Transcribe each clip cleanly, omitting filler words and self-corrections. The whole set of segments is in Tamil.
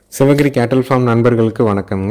சிவகிரி கேட்டல் ஃபார்ம் நண்பர்களுக்கு வணக்கம்ங்க.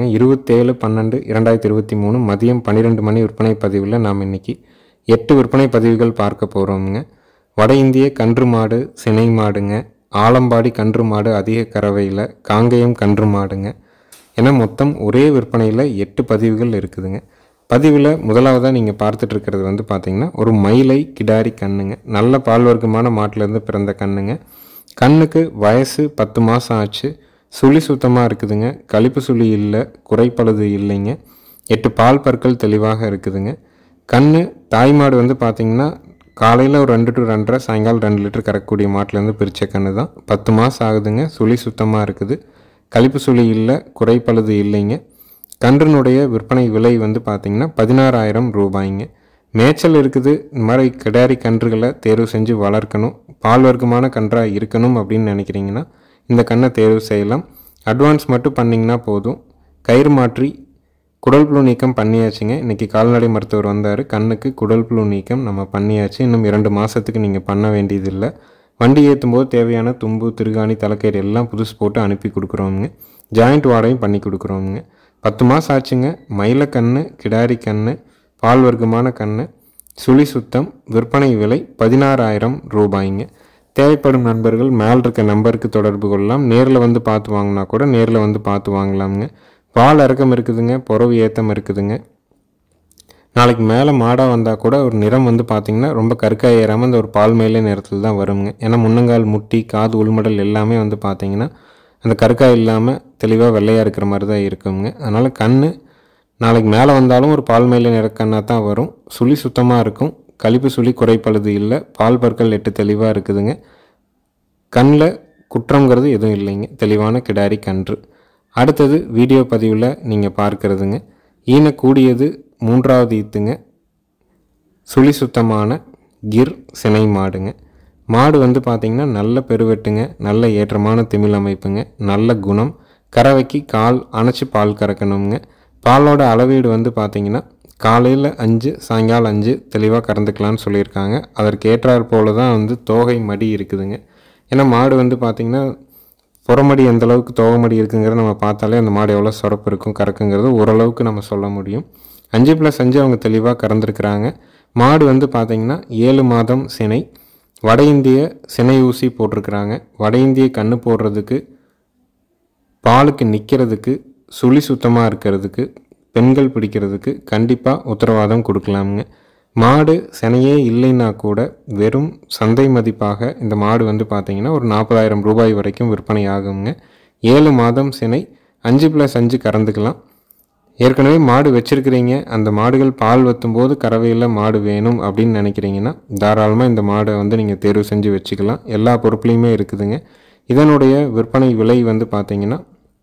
27/12/2023 மதியம் 12 மணி விற்பனை பதிவில் நாம் இன்றைக்கி 8 விற்பனை பதிவுகள் பார்க்க போகிறோமுங்க. வட இந்திய கன்று மாடு, சினை மாடுங்க, ஆலம்பாடி கன்று மாடு அதிக கறவையில், காங்கேயம் கன்று மாடுங்க என மொத்தம் ஒரே விற்பனையில் 8 பதிவுகள் இருக்குதுங்க. பதிவில் முதலாவதாக நீங்கள் பார்த்துட்ருக்கிறது பார்த்திங்கன்னா ஒரு மயிலை கிடாரி கண்ணுங்க. நல்ல பால் வர்க்கமான மாட்டிலேருந்து பிறந்த கண்ணுங்க. கண்ணுக்கு வயசு 10 மாதம் ஆச்சு. சுழி சுத்தமாக இருக்குதுங்க. கழிப்பு சுழி இல்லை, குறைப்பழுது இல்லைங்க. 8 பால் பற்கள் தெளிவாக இருக்குதுங்க. கண்ணு தாய்மாடு பார்த்திங்கன்னா காலையில் ஒரு 2 to 2.5, சாயங்காலம் 2 லிட்டர் கறக்கக்கூடிய மாட்டிலேருந்து பிரித்த கண்ணு தான். 10 மாதம் ஆகுதுங்க. சுழி சுத்தமாக இருக்குது. கழிப்பு சுழி இல்லை, குறைப்பழுது இல்லைங்க. கன்றினுடைய விற்பனை விலை பார்த்திங்கன்னா 16,000 ரூபாய்ங்க. மேய்ச்சல் இருக்குது. இந்த மாதிரி கிடாரி கன்றுகளை தேர்வு செஞ்சு வளர்க்கணும், பால் வர்க்கமான கன்றாக இருக்கணும் அப்படின்னு நினைக்கிறீங்கன்னா இந்த கண்ணை தேர்வு செய்யலாம். அட்வான்ஸ் மட்டும் பண்ணிங்கன்னா போதும். கயிறு மாற்றி குடல் புழு நீக்கம் பண்ணியாச்சுங்க. இன்றைக்கி கால்நடை மருத்துவர் வந்தார். கண்ணுக்கு குடல் புழு நீக்கம் நம்ம பண்ணியாச்சு. இன்னும் 2 மாதத்துக்கு நீங்கள் பண்ண வேண்டியதில்லை. வண்டி ஏற்றும் போது தேவையான தும்பு, திருகாணி, தலைக்கயிறு எல்லாம் புதுசு போட்டு அனுப்பி கொடுக்குறோமுங்க. ஜாயிண்ட் வாடகையும் பண்ணி கொடுக்குறோமுங்க. 10 மாதம் ஆச்சுங்க. மயில கண்ணு, கிடாரி கண்ணு, பால் வர்க்கமான கண்ணு, சுழி சுத்தம். விற்பனை விலை 16,000 ரூபாய்ங்க. தேவைப்படும் நண்பர்கள் மேல் இருக்க நம்பருக்கு தொடர்பு கொள்ளலாம். நேரில் பார்த்து வாங்கினா கூட நேரில் பார்த்து வாங்கலாமுங்க. பால் இறக்கம் இருக்குதுங்க, புறவு ஏத்தம் இருக்குதுங்க. நாளைக்கு மேலே மாடாக வந்தால் கூட ஒரு நிறம் பார்த்திங்கன்னா ரொம்ப கருக்காய் ஏறாமல் அந்த ஒரு பால் மேலே நிறத்தில் தான் வருங்க. ஏன்னா முன்னங்கால் முட்டி, காது உள்மடல் எல்லாமே பார்த்திங்கன்னா அந்த கருக்காய் இல்லாமல் தெளிவாக வெள்ளையாக இருக்கிற மாதிரி தான் இருக்குங்க. அதனால் கண்ணு நாளைக்கு மேலே வந்தாலும் ஒரு பால் மேலே நிறக்கண்ணாக தான் வரும். சுழி சுத்தமாக இருக்கும். கழிப்பு சுழி குறைப்பழுது இல்லை. பால் பற்கள் 8 தெளிவாக இருக்குதுங்க. கண்ணில் குற்றங்கிறது எதுவும் இல்லைங்க. தெளிவான கிடாரி கன்று. அடுத்தது வீடியோ பதிவில் நீங்கள் பார்க்குறதுங்க ஈனக்கூடியது 3வது ஈத்துங்க. சுழி சுத்தமான கிர் சினை மாடுங்க. மாடு பார்த்திங்கன்னா நல்ல பெருவெட்டுங்க, நல்ல ஏற்றமான திமிழ் அமைப்புங்க, நல்ல குணம். கறவைக்கு கால் அணைச்சி பால் கறக்கணுங்க. பாலோட அளவீடு பார்த்திங்கன்னா காலையில் 5, சாயங்காலம் 5 தெளிவாக கறந்துக்கலான்னு சொல்லியிருக்காங்க. அதற்கு ஏற்றாற் போல தான் தோகை மடி இருக்குதுங்க. ஏன்னா மாடு பார்த்திங்கன்னா புறமடி எந்தளவுக்கு தோகை மடி இருக்குங்கிறத நம்ம பார்த்தாலே அந்த மாடு எவ்வளோ சுரப்பு இருக்கும், கறக்குங்கிறது ஓரளவுக்கு நம்ம சொல்ல முடியும். 5+5 அவங்க தெளிவாக கறந்துருக்குறாங்க. மாடு பார்த்திங்கன்னா 7 மாதம் சினை. வட இந்திய சினை ஊசி போட்டிருக்கிறாங்க. வட இந்திய கன்று போடுறதுக்கு, பாலுக்கு நிற்கிறதுக்கு, சுழி சுத்தமாக இருக்கிறதுக்கு, பெண்கள் பிடிக்கிறதுக்கு கண்டிப்பாக உத்தரவாதம் கொடுக்கலாமுங்க. மாடு சினையே இல்லைன்னா கூட வெறும் சந்தை மதிப்பாக இந்த மாடு பார்த்திங்கன்னா ஒரு 40,000 ரூபாய் வரைக்கும் விற்பனை ஆகுங்க. 7 மாதம் சினை, 5+5 கறந்துக்கலாம். ஏற்கனவே மாடு வச்சுருக்கிறீங்க, அந்த மாடுகள் பால் வற்றும்போது கறவையில் மாடு வேணும் அப்படின்னு நினைக்கிறீங்கன்னா தாராளமாக இந்த மாடை நீங்கள் தேர்வு செஞ்சு வச்சுக்கலாம். எல்லா பொருட்களையுமே இருக்குதுங்க. இதனுடைய விற்பனை விலை பார்த்திங்கன்னா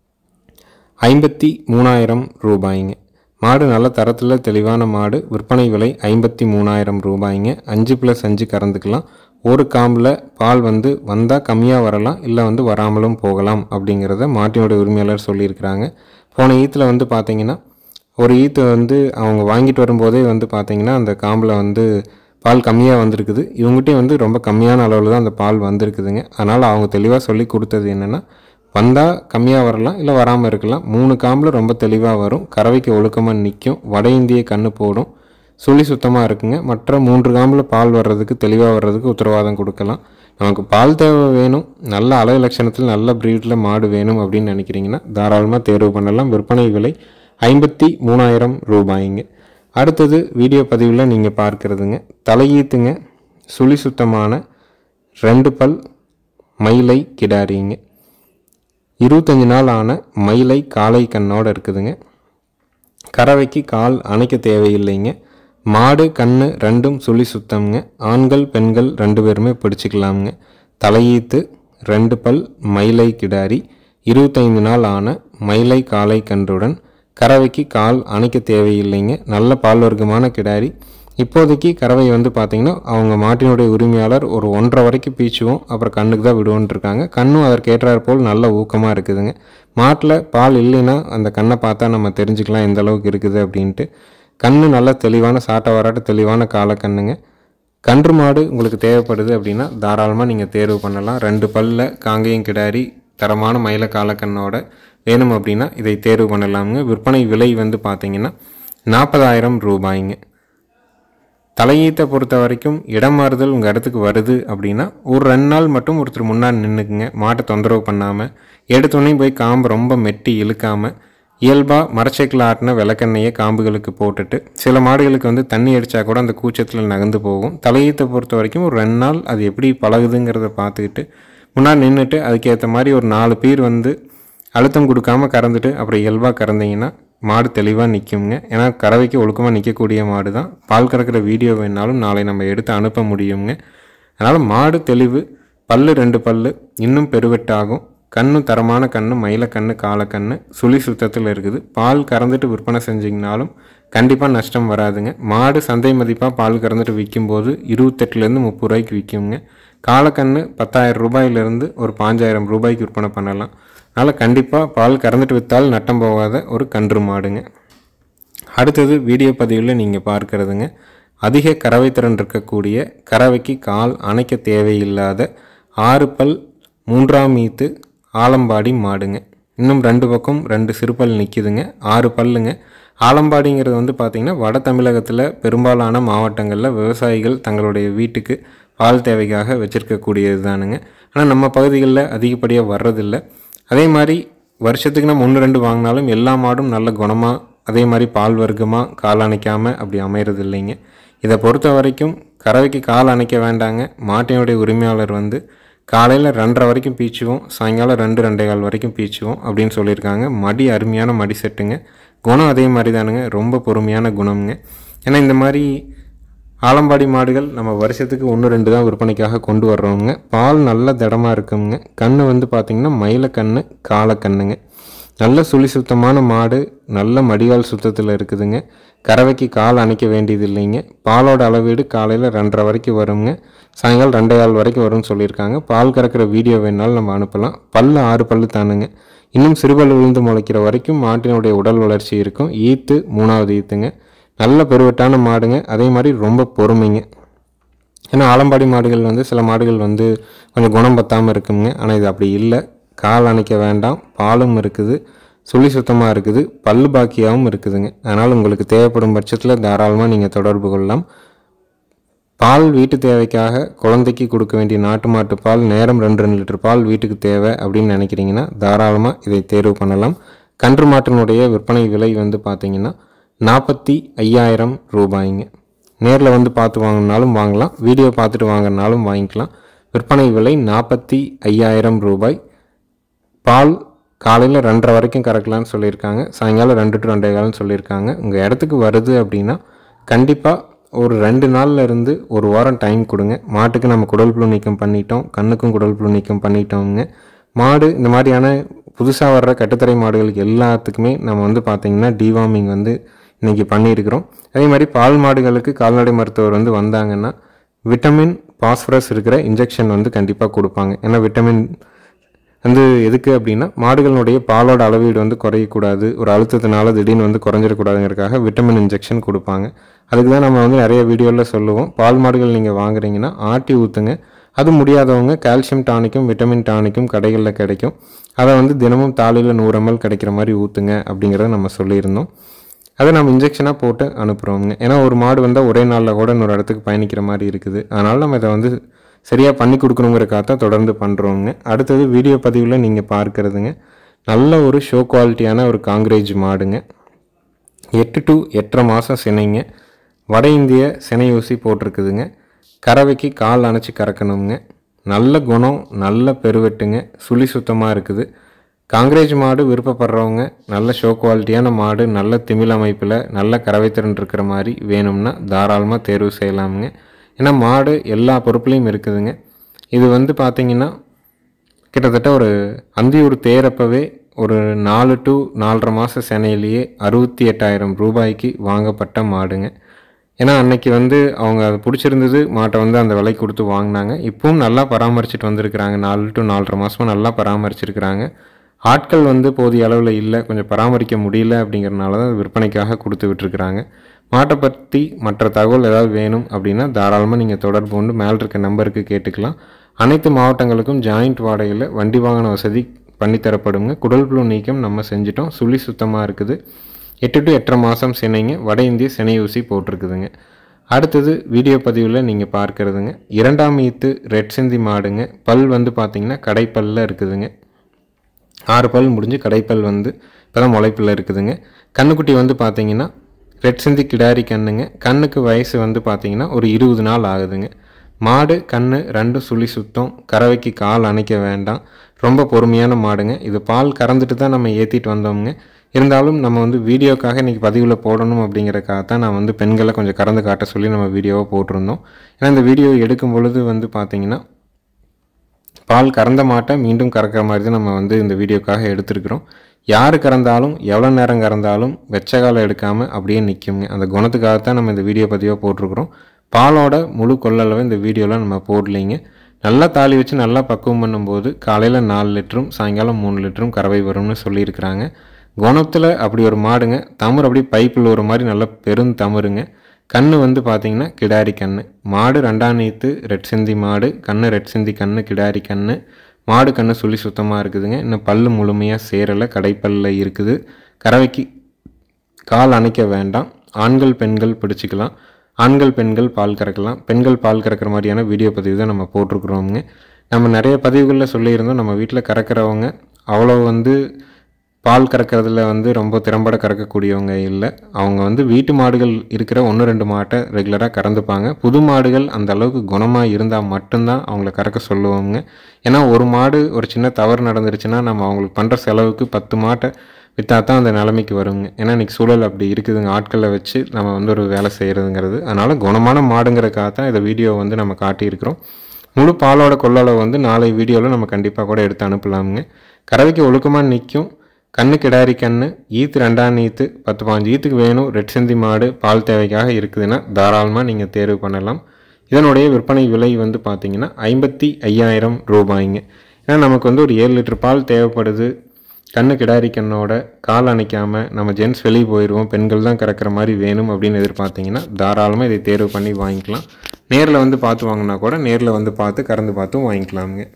53,000 ரூபாய்ங்க. மாடு நல்ல தரத்தில் தெளிவான மாடு. விற்பனை விலை 53,000 ரூபாய்ங்க. 5+5 கறந்துக்கலாம். ஒரு காம்பில் பால் வந்தால் கம்மியாக வரலாம், இல்லை வராமலும் போகலாம் அப்படிங்கிறத மாட்டினுடைய உரிமையாளர் சொல்லியிருக்கிறாங்க. போன ஈத்தில் பார்த்திங்கன்னா ஒரு ஈத்து அவங்க வாங்கிட்டு வரும்போதே பார்த்திங்கன்னா அந்த காம்பில் பால் கம்மியாக வந்திருக்குது. இவங்ககிட்டே ரொம்ப கம்மியான அளவில் தான் அந்த பால் வந்திருக்குதுங்க. அதனால் அவங்க தெளிவாக சொல்லி கொடுத்தது என்னென்னா வந்தால் கம்மியாக வரலாம், இல்லை வராமல் இருக்கலாம். 3 காம்பில் ரொம்ப தெளிவாக வரும். கறவைக்கு ஒழுக்கமாக நிற்கும். வட இந்திய கன்று போடும். சுழி சுத்தமாக இருக்குங்க. மற்ற 3 காம்பில் பால் வர்றதுக்கு, தெளிவாக வர்றதுக்கு உத்தரவாதம் கொடுக்கலாம். நமக்கு பால் தேவை வேணும், நல்ல அழகு லட்சணத்தில் நல்ல ப்ரீடில் மாடு வேணும் அப்படின்னு நினைக்கிறீங்கன்னா தாராளமாக தேர்வு பண்ணலாம். விற்பனை விலை 53,000 ரூபாய்ங்க. அடுத்தது வீடியோ பதிவில் நீங்கள் பார்க்குறதுங்க தலையீத்துங்க. சுழி சுத்தமான 2 பல் மயிலை கிடாரிங்க. 25 நாள் ஆன மயிலை காளை கண்ணோடு இருக்குதுங்க. கறவைக்கு கால் அணைக்க தேவையில்லைங்க. மாடு கண்ணு 2ம் சுழி சுத்தம்ங்க. ஆண்கள் பெண்கள் 2 பேருமே பிடிச்சிக்கலாமுங்க. தலையீத்து 2 பல் மயிலை கிடாரி, 25 நாள் ஆன மயிலை காளை கன்றுடன் கறவைக்கு கால் அணைக்க தேவையில்லைங்க. நல்ல பால் வர்க்கமான கிடாரி. இப்போதைக்கு கறவை பார்த்திங்கன்னா அவங்க மாட்டினுடைய உரிமையாளர் ஒரு 1.5 வரைக்கும் பீச்சுவோம், அப்புறம் கண்ணுக்கு தான் விடுவோன்ட்டு இருக்காங்க. கண்ணும் அதற்கு ஏற்றாற் போல் நல்ல ஊக்கமாக இருக்குதுங்க. மாட்டில் பால் இல்லைன்னா அந்த கண்ணை பார்த்தா நம்ம தெரிஞ்சுக்கலாம் எந்த அளவுக்கு இருக்குது அப்படின்ட்டு. கண்ணு நல்ல தெளிவான சாட்டை வராட்டு தெளிவான காலை கண்ணுங்க. கன்று மாடு உங்களுக்கு தேவைப்படுது அப்படின்னா தாராளமாக நீங்கள் தேர்வு பண்ணலாம். 2 பல்லில் காங்கேயம் கிடாரி தரமான மயில காலக்கண்ணோட வேணும் அப்படின்னா இதை தேர்வு பண்ணலாமுங்க. விற்பனை விலை வந்து பார்த்திங்கன்னா 40,000 ரூபாய்ங்க. தலையீத்தை பொறுத்த வரைக்கும் இடம் மாறுதல் உங்கள் இடத்துக்கு வருது அப்படின்னா ஒரு 2 நாள் மட்டும் ஒருத்தர் முன்னாடி நின்றுக்குங்க. மாட்டை தொந்தரவு பண்ணாமல் எடுத்தோடனே போய் காம்பு ரொம்ப மெட்டி இழுக்காமல் இயல்பாக மரச்சைக்கில் ஆட்டின விளக்கெண்ணையை காம்புகளுக்கு போட்டுட்டு, சில மாடுகளுக்கு வந்து தண்ணி அடித்தா கூட அந்த கூச்சத்தில் நகர்ந்து போகும். தலையீத்தை பொறுத்த வரைக்கும் ஒரு 2 நாள் அது எப்படி பழகுதுங்கிறத பார்த்துக்கிட்டு முன்னாடி நின்றுட்டு அதுக்கேற்ற மாதிரி ஒரு 4 பீர் வந்து அழுத்தம் கொடுக்காமல் கறந்துட்டு அப்புறம் இயல்பாக கறந்தீங்கன்னா மாடு தெளிவாக நிற்குங்க. ஏன்னா கறவைக்கு ஒழுக்கமாக நிற்கக்கூடிய மாடு தான். பால் கறக்கிற வீடியோ வேணாலும் நாளை நம்ம எடுத்து அனுப்ப முடியுங்க. அதனால் மாடு தெளிவு, பல்லு 2 பல்லு, இன்னும் பெருவெட்டாகும். கண்ணு தரமான கண்ணு, மயிலக்கண்ணு, காலக்கண்ணு, சுழி சுத்தத்தில் இருக்குது. பால் கறந்துட்டு விற்பனை செஞ்சிங்கனாலும் கண்டிப்பாக நஷ்டம் வராதுங்க. மாடு சந்தை மதிப்பாக பால் கறந்துட்டு விற்கும்போது 28லேருந்து 30 ரூபாய்க்கு விற்குங்க. காலக்கண்ணு 10,000 ரூபாயிலிருந்து ஒரு 5,000 ரூபாய்க்கு விற்பனை பண்ணலாம். அதனால் கண்டிப்பாக பால் கறந்துட்டு விற்றால் நட்டம் போகாத ஒரு கன்று மாடுங்க. அடுத்தது வீடியோ பதிவில் நீங்கள் பார்க்குறதுங்க, அதிக கறவை திறன் இருக்கக்கூடிய, கறவைக்கு கால் அணைக்க தேவையில்லாத 6 பல் 3ஆம் ஈத்து ஆலம்பாடி மாடுங்க. இன்னும் 2 பக்கம் 2 சிறுபல் நிற்கிதுங்க. 6 பல்லுங்க. ஆலம்பாடிங்கிறது வந்து பார்த்திங்கன்னா வட தமிழகத்தில் பெரும்பாலான மாவட்டங்களில் விவசாயிகள் தங்களுடைய வீட்டுக்கு பால் தேவைக்காக வச்சுருக்கக்கூடியது தானுங்க. ஆனால் நம்ம பகுதிகளில் அதிகப்படியாக வர்றதில்லை. அதே மாதிரி வருஷத்துக்கு நம்ம 1-2 வாங்கினாலும் எல்லா மாடும் நல்ல குணமாக அதே மாதிரி பால் வர்க்கமாக கால் அணைக்காமல் அப்படி அமைகிறது இல்லைங்க. இதை பொறுத்த வரைக்கும் கறவைக்கு கால் அணைக்க வேண்டாங்க. மாட்டினுடைய உரிமையாளர் வந்து காலையில் 2:30 வரைக்கும் பீச்சுவோம், சாயங்காலம் 2-2:15 வரைக்கும் பீச்சுவோம் அப்படின்னு சொல்லியிருக்காங்க. மடி அருமையான மடி செட்டுங்க. குணம் அதே மாதிரி தானுங்க, ரொம்ப பொறுமையான குணம்ங்க. ஏன்னா இந்த மாதிரி ஆலம்பாடி மாடுகள் நம்ம வருஷத்துக்கு 1-2 தான் விற்பனைக்காக கொண்டு வர்றோங்க. பால் நல்ல திடமாக இருக்குங்க. கண் வந்து பார்த்திங்கன்னா மயிலக்கண்ணு, காலக்கண்ணுங்க. நல்ல சுழி சுத்தமான மாடு, நல்ல மடிகால் சுத்தத்தில் இருக்குதுங்க. கறவைக்கு கால் அணைக்க வேண்டியது இல்லைங்க. பாலோட அளவீடு காலையில் 2:30 வரைக்கும் வருங்க, சாயங்காலம் 2:15 வரைக்கும் வரும்னு சொல்லியிருக்காங்க. பால் கறக்கிற வீடியோ வேணாலும் நம்ம அனுப்பலாம். பல்லு 6 பல்லு தானுங்க. இன்னும் சிறுபல் விழுந்து முளைக்கிற வரைக்கும் மாட்டினுடைய உடல் வளர்ச்சி இருக்கும். ஈத்து 3ஆவது ஈத்துங்க. நல்ல பெருவட்டான மாடுங்க. அதே மாதிரி ரொம்ப பொறுமைங்க. ஏன்னா ஆலம்பாடி மாடுகள் வந்து சில மாடுகள் வந்து கொஞ்சம் குணம் பத்தாமல் இருக்குங்க. ஆனால் இது அப்படி இல்லை. கால் அணைக்க வேண்டாம், பாலும் இருக்குது, சுழி சுத்தமாக இருக்குது, பல்லு பாக்கியாகவும் இருக்குதுங்க. அதனால் உங்களுக்கு தேவைப்படும் பட்சத்தில் தாராளமாக நீங்கள் தொடர்பு கொள்ளலாம். பால் வீட்டு தேவைக்காக குழந்தைக்கு கொடுக்க வேண்டிய நாட்டு மாட்டு பால் நேரம் 2 லிட்டர் பால் வீட்டுக்கு தேவை அப்படின்னு நினைக்கிறீங்கன்னா தாராளமாக இதை தேர்வு பண்ணலாம். கன்று மாட்டினுடைய விற்பனை விலை வந்து பார்த்திங்கன்னா 45,000 ரூபாய்ங்க. நேரில் வந்து பார்த்து வாங்கினாலும் வாங்கலாம், வீடியோ பார்த்துட்டு வாங்கினாலும் வாங்கிக்கலாம். விற்பனை விலை 45,000 ரூபாய். பால் காலையில் 2:30 வரைக்கும் கறக்கலான்னு சொல்லியிருக்காங்க, சாயங்காலம் 2 to 2:15 சொல்லியிருக்காங்க. உங்கள் இடத்துக்கு வருது அப்படின்னா கண்டிப்பாக ஒரு 2 நாளில் இருந்து ஒரு வாரம் டைம் கொடுங்க. மாட்டுக்கு நம்ம குடல் புழு நீக்கம் பண்ணிட்டோம், கண்ணுக்கும் குடல் புழு நீக்கம் பண்ணிட்டோங்க. மாடு இந்த மாதிரியான புதுசாக வர்ற கட்டுத்தரை மாடுகளுக்கு எல்லாத்துக்குமே நம்ம வந்து பார்த்திங்கன்னா டிவார்மிங் வந்து இன்றைக்கி பண்ணியிருக்கிறோம். அதே மாதிரி பால் மாடுகளுக்கு கால்நடை மருத்துவர் வந்து வந்தாங்கன்னா விட்டமின் பாஸ்பரஸ் இருக்கிற இன்ஜெக்ஷன் வந்து கண்டிப்பாக கொடுப்பாங்க. ஏன்னா விட்டமின் வந்து எதுக்கு அப்படின்னா மாடுகளுடைய பாலோட அளவீடு வந்து குறையக்கூடாது, ஒரு அழுத்தத்தினால திடீர்னு வந்து குறைஞ்சிடக்கூடாதுங்கிறதுக்காக விட்டமின் இன்ஜெக்ஷன் கொடுப்பாங்க. அதுக்கு தான் நம்ம வந்து நிறைய வீடியோவில் சொல்லுவோம், பால் மாடுகள் நீங்கள் வாங்குறீங்கன்னா ஆட்டி ஊற்றுங்க. அது முடியாதவங்க கால்சியம் டானிக்கும் விட்டமின் டானிக்கும் கடைகளில் கிடைக்கும், அதை வந்து தினமும் தாலியில் 100 ml கிடைக்கிற மாதிரி ஊற்றுங்க அப்படிங்கிறத நம்ம சொல்லியிருந்தோம். அதை நம்ம இன்ஜெக்ஷனாக போட்டு அனுப்புகிறோங்க. ஏன்னா ஒரு மாடு வந்தால் ஒரே நாளில் கூட இன்னொரு இடத்துக்கு பயணிக்கிற மாதிரி இருக்குது. அதனால் நம்ம இதை வந்து சரியாக பண்ணி கொடுக்கணுங்கிறக்காக தான் தொடர்ந்து பண்ணுறோங்க. அடுத்தது வீடியோ பதிவில் நீங்கள் பார்க்குறதுங்க, நல்ல ஒரு ஷோ குவாலிட்டியான ஒரு காங்கிரேஜ் மாடுங்க. 8 to 8.5 மாதம் சினைங்க. வட இந்திய சினை ஊசி போட்டிருக்குதுங்க. கறவைக்கு கால் அணைச்சி கறக்கணுங்க. நல்ல குணம், நல்ல பெருவெட்டுங்க, சுழி சுத்தமாக இருக்குது. காங்கிரேஜ் மாடு விருப்பப்படுறவங்க, நல்ல ஷோ குவாலிட்டியான மாடு, நல்ல திமிழ் அமைப்பில் நல்ல கறவைத்திறன் இருக்கிற மாதிரி வேணும்னா தாராளமாக தேர்வு செய்யலாமுங்க. ஏன்னா மாடு எல்லா பொறுப்புலையும் இருக்குதுங்க. இது வந்து பார்த்திங்கன்னா கிட்டத்தட்ட ஒரு அந்தியூர் தேரப்பவே ஒரு 4 to 4.5 மாத சென்னையிலேயே 68,000 ரூபாய்க்கு வாங்கப்பட்ட மாடுங்க. ஏன்னா அன்னைக்கு வந்து அவங்க அதை பிடிச்சிருந்தது, மாட்டை வந்து அந்த விலைக்கு கொடுத்து வாங்கினாங்க. இப்பவும் நல்லா பராமரிச்சுட்டு வந்திருக்கிறாங்க. 4 to 4.5 மாதமாக நல்லா பராமரிச்சிருக்கிறாங்க. ஆட்கள் வந்து போதிய அளவில் இல்லை, கொஞ்சம் பராமரிக்க முடியல அப்படிங்கிறனால தான் விற்பனைக்காக கொடுத்து விட்டுருக்குறாங்க. மாட்டை பற்றி மற்ற தகவல் ஏதாவது வேணும் அப்படின்னா தாராளமாக நீங்கள் தொடர்பு கொண்டு மேலே இருக்க நம்பருக்கு கேட்டுக்கலாம். அனைத்து மாவட்டங்களுக்கும் ஜாயிண்ட் வாடகையில் வண்டி வாகன வசதி பண்ணித்தரப்படுங்க. குடல் புழு நீக்கம் நம்ம செஞ்சிட்டோம். சுழி சுத்தமாக இருக்குது. 8 to 8.5 மாதம் சினைங்க. வட இந்திய சினை ஊசி போட்டிருக்குதுங்க. அடுத்தது வீடியோ பதிவில் நீங்கள் பார்க்குறதுங்க 2ஆம் ஈத்து ரெட் சிந்தி மாடுங்க. பல் வந்து பார்த்திங்கன்னா கடைப்பல்ல இருக்குதுங்க. 6 பல் முடிஞ்சு கடைப்பல் வந்து இப்போ தான் முளைப்பில் இருக்குதுங்க. கண்ணுக்குட்டி வந்து பார்த்திங்கன்னா ரெட் சிந்தி கிடாரி கண்ணுங்க. கண்ணுக்கு வயசு வந்து பார்த்திங்கன்னா ஒரு 20 நாள் ஆகுதுங்க. மாடு கண்ணு 2 சுழி சுத்தம். கறவைக்கு கால் அணைக்க வேண்டாம். ரொம்ப பொறுமையான மாடுங்க. இது பால் கறந்துட்டு தான் நம்ம ஏற்றிட்டு வந்தோம்ங்க. இருந்தாலும் நம்ம வந்து வீடியோக்காக இன்றைக்கி பதிவில் போடணும் அப்படிங்கிறக்காக தான் நான் வந்து பெண்களை கொஞ்சம் கறந்து காட்ட சொல்லி நம்ம வீடியோவை போட்டிருந்தோம். ஏன்னா இந்த வீடியோ எடுக்கும் பொழுது வந்து பார்த்திங்கன்னா பால் கறந்த மாட்டை மீண்டும் கறக்கிற மாதிரி தான் நம்ம வந்து இந்த வீடியோக்காக எடுத்துருக்குறோம். யார் கறந்தாலும் எவ்வளோ நேரம் கறந்தாலும் வெச்ச காலம் எடுக்காமல் அப்படியே நிற்குங்க. அந்த குணத்துக்காகத்தான் நம்ம இந்த வீடியோ பதிவாக போட்டிருக்கிறோம். பாலோட முழு கொள்ளளவை இந்த வீடியோவில் நம்ம போடலைங்க. நல்லா தாலி வச்சு நல்லா பக்குவம் பண்ணும்போது காலையில் 4 லிட்டரும் சாயங்காலம் 3 லிட்டரும் கறவை வரும்னு சொல்லியிருக்கிறாங்க. குணத்தில் அப்படி ஒரு மாடுங்க. தமர் அப்படியே பைப்பில் ஒரு மாதிரி நல்ல பெருந்தமருங்க. கண்ணு வந்து பார்த்திங்கன்னா கிடாரி கண்ணு. மாடு 2ஆம் ஈத்து ரெட் சிந்தி மாடு. கண்ணு ரெட் சிந்தி கண்ணு கிடாரி கண்ணு. மாடு கண்ணு சுழி சுத்தமாக இருக்குதுங்க. இன்னும் பல்லு முழுமையாக சேரலை. கடைப்பல்ல இருக்குது. கறவைக்கு கால் அணைக்க வேண்டாம். ஆண்கள் பெண்கள் பிடிச்சிக்கலாம். ஆண்கள் பெண்கள் பால் கறக்கலாம். பெண்கள் பால் கறக்கிற மாதிரியான வீடியோ பதிவு தான் நம்ம போட்டிருக்கிறோமுங்க. நம்ம நிறைய பதிவுகளில் சொல்லியிருந்தோம் நம்ம வீட்டில் கறக்கிறவங்க அவ்வளோ வந்து பால் கறக்கிறதுல வந்து ரொம்ப திறம்பட கறக்கக்கூடியவங்க இல்லை. அவங்க வந்து வீட்டு மாடுகள் இருக்கிற 1-2 மாட்டை ரெகுலராக கறந்துப்பாங்க. புது மாடுகள் அந்த அளவுக்கு குணமாக இருந்தால் மட்டும்தான் அவங்கள கறக்க சொல்லுவோங்க. ஏன்னா ஒரு மாடு ஒரு சின்ன தவறு நடந்துருச்சுன்னா நம்ம அவங்களுக்கு பண்ணுற செலவுக்கு 10 மாட்டை விற்றா தான் அந்த நிலைமைக்கு வருங்க. ஏன்னா இன்றைக்கி சூழல் அப்படி இருக்குதுங்க. ஆட்களை வச்சு நம்ம வந்து ஒரு வேலை செய்கிறதுங்கிறது. அதனால் குணமான மாடுங்கிறக்காக தான் இந்த வீடியோ வந்து நம்ம காட்டியிருக்கிறோம். முழு பாலோட கொள்ளளவு வந்து நாளை வீடியோவில் நம்ம கண்டிப்பாக கூட எடுத்து அனுப்பலாமுங்க. கறவைக்கு ஒழுக்கமாக நிற்கும். கண்ணு கிடாரி கண்ணு. ஈத்து 2ஆம் ஈத்து 10-15 ஈத்துக்கு வேணும். ரெட் சிந்தி மாடு பால் தேவைக்காக இருக்குதுன்னா தாராளமாக நீங்கள் தேர்வு பண்ணலாம். இதனுடைய விற்பனை விலை வந்து பார்த்திங்கன்னா 55,000 ரூபாய்ங்க. ஏன்னா நமக்கு வந்து ஒரு 7 லிட்டர் பால் தேவைப்படுது. கண்ணு கிடாரி கண்ணோட கால் அணைக்காமல் நம்ம ஜென்ஸ் வெளியே போயிடுவோம். பெண்கள் தான் கறக்கிற மாதிரி வேணும் அப்படின்னு எதிர்பார்த்திங்கன்னா தாராளமாக இதை தேர்வு பண்ணி வாங்கிக்கலாம். நேரில் வந்து பார்த்து வாங்கினா கூட நேரில் வந்து பார்த்து கறந்து பார்த்தும் வாங்கிக்கலாமுங்க.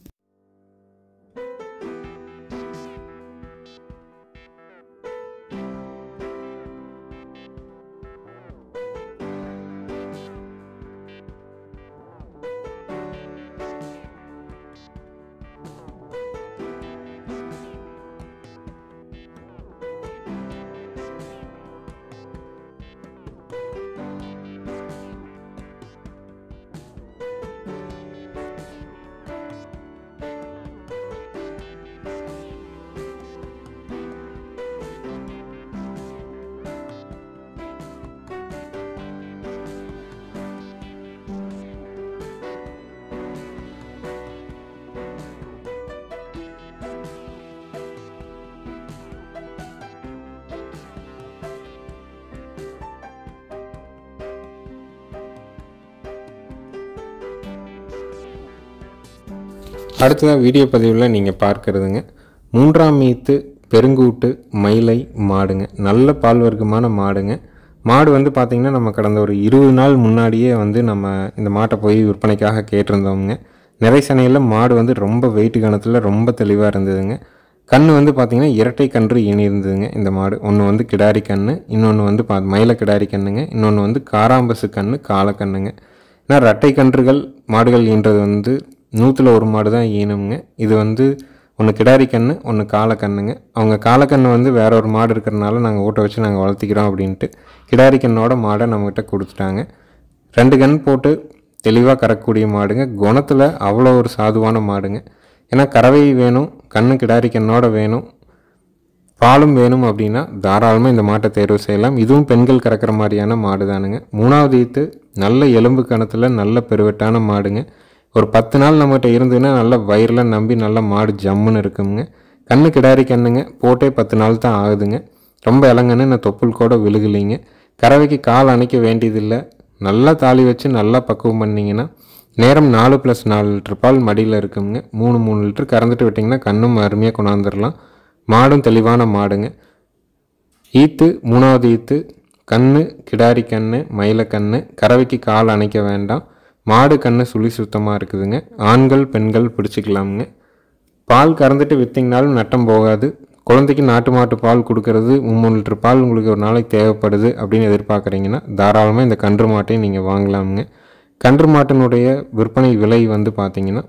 அடுத்ததாக வீடியோ பதிவில் நீங்கள் பார்க்குறதுங்க 3ஆம் ஈத்து பெருங்கூட்டு மயிலை மாடுங்க. நல்ல பால் வர்க்கமான மாடுங்க. மாடு வந்து பார்த்திங்கன்னா நம்ம கடந்த ஒரு 20 நாள் முன்னாடியே வந்து நம்ம இந்த மாட்டை போய் விற்பனைக்காக கேட்டிருந்தோமுங்க. நிறை சனையில் மாடு வந்து ரொம்ப வெயிட் கணத்தில் ரொம்ப தெளிவாக இருந்ததுங்க. கன்று வந்து பார்த்திங்கன்னா இரட்டை கன்று இணையிருந்ததுங்க. இந்த மாடு ஒன்று வந்து கிடாரி கன்று, இன்னொன்று வந்து மயிலை கிடாரி கன்றுங்க, இன்னொன்று வந்து காராம்பசு கன்று காலக்கண்ணுங்க. ஏன்னா ரெட்டை கன்றுகள் மாடுகள் ஈன்றது வந்து 100ல் 1 மாடு தான் ஈனுங்க. இது வந்து ஒன்று கிடாரி கன்று ஒன்று காலக்கண்ணுங்க. அவங்க காலக்கண்ணு வந்து வேற ஒரு மாடு இருக்கிறனால நாங்கள் ஊட்ட வச்சு நாங்கள் வளர்த்திக்கிறோம் அப்படின்ட்டு கிடாரி கண்ணோட மாடை நம்மகிட்ட கொடுத்துட்டாங்க. 2 கண் போட்டு தெளிவாக கறக்கக்கூடிய மாடுங்க. குணத்தில் அவ்வளோ ஒரு சாதுவான மாடுங்க. ஏன்னா கறவை வேணும், கண்ணு கிடாரி கண்ணோட வேணும், பாலும் வேணும் அப்படின்னா தாராளமாக இந்த மாட்டை தேர்வு செய்யலாம். இதுவும் பெண்கள் கறக்கிற மாதிரியான மாடு தானுங்க. 3ஆவது ஈத்து நல்ல எலும்பு கணத்தில் நல்ல பெருவெட்டான மாடுங்க. ஒரு 10 நாள் நம்மகிட்ட இருந்ததுன்னா நல்ல வயிறில் நம்பி நல்ல மாடு ஜம்முன்னு இருக்குங்க. கண்ணு கிடாரி கண்ணுங்க. போட்டே 10 நாள் தான் ஆகுதுங்க. ரொம்ப இளங்கன்னு நான் தொப்புள் கூட விழுகலைங்க. கறவைக்கு கால் அணைக்க வேண்டியதில்லை. நல்லா தாலி வச்சு நல்லா பக்குவம் பண்ணிங்கன்னா நேரம் 4+4 லிட்டர் பால் மடியில் இருக்குங்க. 3 லிட்டர் கறந்துட்டு விட்டிங்கன்னா கண்ணும் அருமையாக கொண்டாந்துடலாம். மாடும் தெளிவான மாடுங்க. ஈத்து 3ஆவது ஈத்து கண்ணு கிடாரி கண்ணு மயில கண்ணு. கறவைக்கு கால் அணைக்க வேண்டாம். மாடு கண்ணு சுழி சுத்தமாக இருக்குதுங்க. ஆண்கள் பெண்கள் பிடிச்சிக்கலாமுங்க. பால் கறந்துட்டு விற்றிங்கனாலும் நட்டம் போகாது. குழந்தைக்கு நாட்டு மாட்டு பால் கொடுக்கறது 3 லிட்டர் பால் உங்களுக்கு ஒரு நாளைக்கு தேவைப்படுது அப்படின்னு எதிர்பார்க்குறீங்கன்னா தாராளமாக இந்த கன்று மாட்டையும் நீங்கள் வாங்கலாமுங்க. கன்று மாட்டினுடைய விற்பனை விலை வந்து பார்த்திங்கன்னா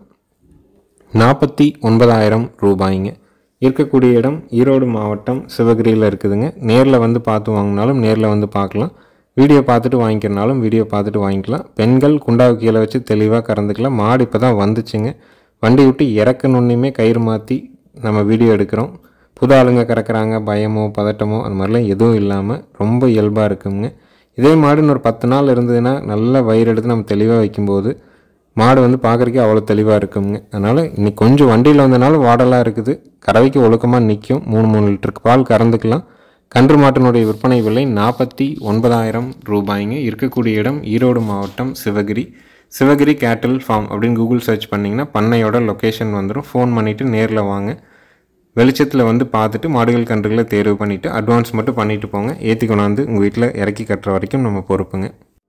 49,000 ரூபாய்ங்க. இருக்கக்கூடிய இடம் ஈரோடு மாவட்டம் சிவகிரியில் இருக்குதுங்க. நேரில் வந்து பார்த்து வாங்கினாலும் நேரில் வந்து பார்க்கலாம். வீடியோ பார்த்துட்டு வாங்கிக்கிறனாலும் வீடியோ பார்த்துட்டு வாங்கிக்கலாம். பெண்கள் குண்டாவை கீழே வச்சு தெளிவாக கறந்துக்கலாம். மாடு இப்போ தான் வந்துச்சுங்க. வண்டி விட்டு இறக்கணுன்னுமே கயிறு மாற்றி நம்ம வீடியோ எடுக்கிறோம். புது ஆளுங்க கறக்குறாங்க, பயமோ பதட்டமோ அந்த மாதிரிலாம் எதுவும் இல்லாமல் ரொம்ப இயல்பாக இருக்குங்க. இதே மாடு இன்னொரு 10 நாள் இருந்ததுன்னா நல்லா வயிறு எடுத்து நம்ம தெளிவாக வைக்கும்போது மாடு வந்து பார்க்குறக்கே அவ்வளோ தெளிவாக இருக்குங்க. அதனால் இன்னைக்கு கொஞ்சம் வண்டியில் வந்தனால வாடலாக இருக்குது. கறவைக்கு ஒழுக்கமாக நிற்கும். 3 லிட்டருக்கு பால் கறந்துக்கலாம். கன்று மாட்டினுடைய விற்பனை விலை 49,000 ரூபாய்ங்க. இருக்கக்கூடிய இடம் ஈரோடு மாவட்டம் சிவகிரி கேட்டில் ஃபார்ம் அப்படின்னு கூகுள் சர்ச் பண்ணிங்கன்னா பண்ணையோட லொக்கேஷன் வந்துடும். ஃபோன் பண்ணிவிட்டு நேரில் வாங்க. வெளிச்சத்தில் வந்து பார்த்துட்டு மாடுகள் கன்றுகளை தேர்வு பண்ணிவிட்டு அட்வான்ஸ் மட்டும் பண்ணிவிட்டு போங்க. ஏற்றி கொண்டாந்து உங்கள் வீட்டில் இறக்கி கட்டுற வரைக்கும் நம்ம பொறுப்புங்க.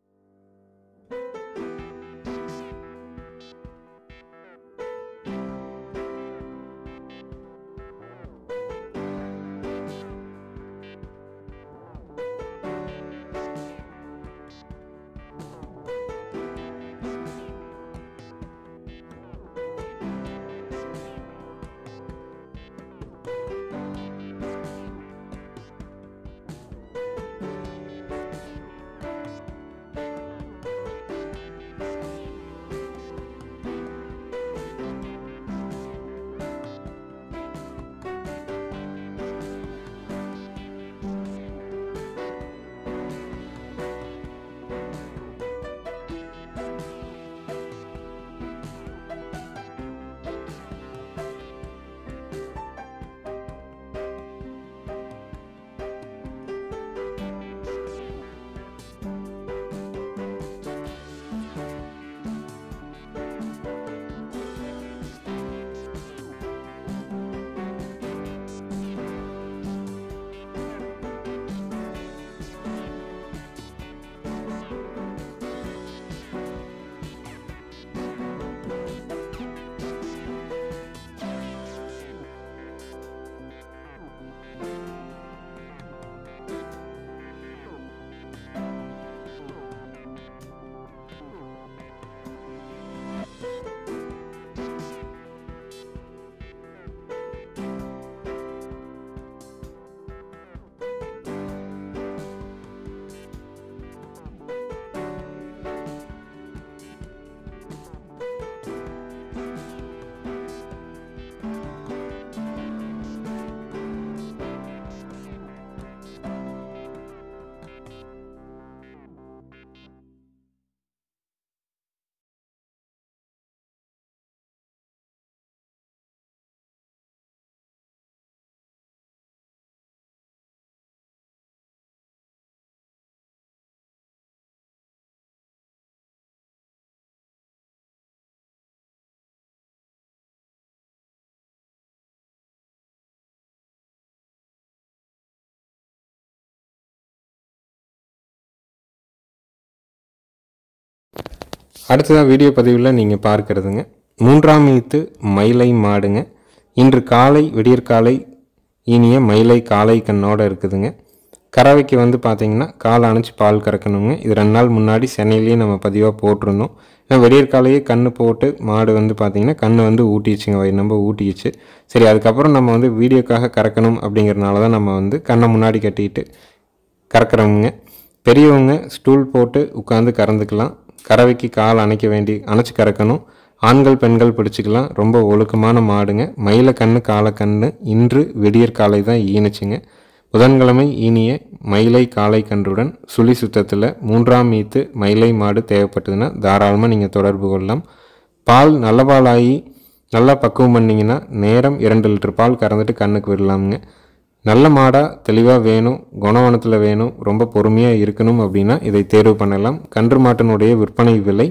அடுத்ததாக வீடியோ பதிவில் நீங்கள் பார்க்குறதுங்க 3ஆம் ஈத்து மயிலை மாடுங்க. இன்று காலை விடியற்காலை இனிய மயிலை காலை கண்ணோடு இருக்குதுங்க. கறவைக்கு வந்து பார்த்திங்கன்னா காலை அணைச்சி பால் கறக்கணுங்க. இது 2 நாள் முன்னாடி சென்னையிலேயே நம்ம பதிவாக போட்டிருந்தோம். ஏன்னா விடியற்காலையே கன்று போட்டு மாடு வந்து பார்த்திங்கன்னா கன்று வந்து ஊட்டிச்சுங்க, வயிறு நம்ம ஊட்டிச்சு. சரி, அதுக்கப்புறம் நம்ம வந்து வீடியோக்காக கறக்கணும் அப்படிங்கிறனால தான் நம்ம வந்து கண்ணை முன்னாடி கட்டிட்டு கறக்குறோமுங்க. பெரியவங்க ஸ்டூல் போட்டு உட்காந்து கறந்துக்கலாம். கறவைக்கு கால் அணைச்சி கறக்கணும். ஆண்கள் பெண்கள் பிடிச்சிக்கலாம். ரொம்ப ஒழுக்கமான மாடுங்க. மயில கண்ணு காலை கண்ணு இன்று விடியற்காலை தான் ஈனுச்சுங்க. புதன்கிழமை ஈனிய மயிலை காலை கன்றுடன் சுழி சுத்தத்தில் 3ஆம் ஈத்து மயிலை மாடு தேவைப்பட்டதுன்னா தாராளமாக நீங்கள் தொடர்பு கொள்ளலாம். பால் நல்ல பாலாகி நல்லா பக்குவம் பண்ணிங்கன்னா நேரம் 2 லிட்டர் பால் கறந்துட்டு கண்ணுக்கு விடலாமுங்க. நல்ல மாடாக தெளிவாக வேணும், குணவனத்தில் வேணும், ரொம்ப பொறுமையாக இருக்கணும் அப்படின்னா இதை தேர்வு பண்ணலாம். கன்று மாட்டினுடைய விற்பனை விலை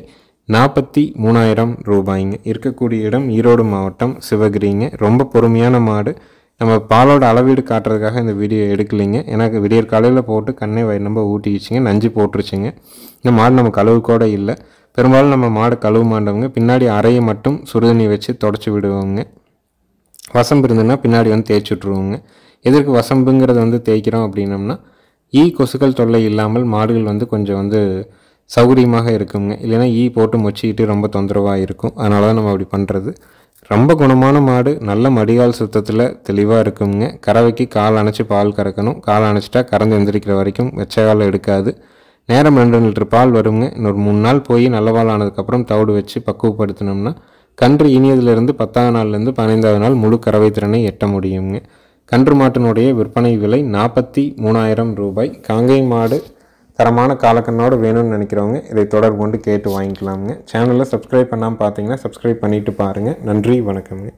43,000 ரூபாய்ங்க. இருக்கக்கூடிய இடம் ஈரோடு மாவட்டம் சிவகிரிங்க. ரொம்ப பொறுமையான மாடு. நம்ம பாலோட அளவீடு காட்டுறதுக்காக இந்த வீடியோ எடுக்கலைங்க. எனக்கு விடியற் காலையில் போட்டு கண்ணை நம்ம ஊட்டிச்சுங்க, நஞ்சு போட்டுருச்சுங்க. இந்த மாடு நம்ம கழுவு கூட இல்லை. பெரும்பாலும் நம்ம மாடு கழுவு மாட்டவங்க பின்னாடி அறையை மட்டும் சுடுதண்ணி வச்சு தொடச்சி விடுவோங்க. வசம்பு இருந்ததுன்னா பின்னாடி வந்து தேய்ச்சி விட்ருவோங்க. எதற்கு வசம்புங்கிறத வந்து தேய்க்கிறோம் அப்படின்னம்னா கொசுக்கள் தொல்லை இல்லாமல் மாடுகள் வந்து கொஞ்சம் வந்து சௌகரியமாக இருக்குங்க. இல்லைன்னா போட்டு மொச்சிக்கிட்டு ரொம்ப தொந்தரவாக இருக்கும். அதனால தான் நம்ம அப்படி பண்ணுறது. ரொம்ப குணமான மாடு நல்ல மடிகால் சுத்தத்தில் தெளிவாக இருக்குங்க. கறவைக்கு கால் அணைச்சி பால் கறக்கணும். கால் அணைச்சிட்டா கறந்து எந்திரிக்கிற வரைக்கும் வெச்ச காலம் எடுக்காது. நேரம் 2 லிட்டர் பால் வருங்க. இன்னொரு 3 நாள் போய் நல்ல பால் ஆனதுக்கப்புறம் தவிடு வச்சு பக்குவப்படுத்தினோம்னா கன்று இனியதுலேருந்து 10ஆவது நாள்லேருந்து 15ஆவது நாள் முழு கறவை திறனை எட்ட முடியுங்க. கன்று மாட்டினுடைய விற்பனை விலை 43,000 ரூபாய். காங்கை மாடு தரமான காலக்கண்ணோடு வேணும்னு நினைக்கிறவங்க இதை தொடர்பு கொண்டு கேட்டு வாங்கிக்கலாமுங்க. சேனலில் சப்ஸ்கிரைப் பண்ணாமல் பார்த்தீங்கன்னா சப்ஸ்கிரைப் பண்ணிவிட்டு பாருங்கள். நன்றி, வணக்கம்ங்க.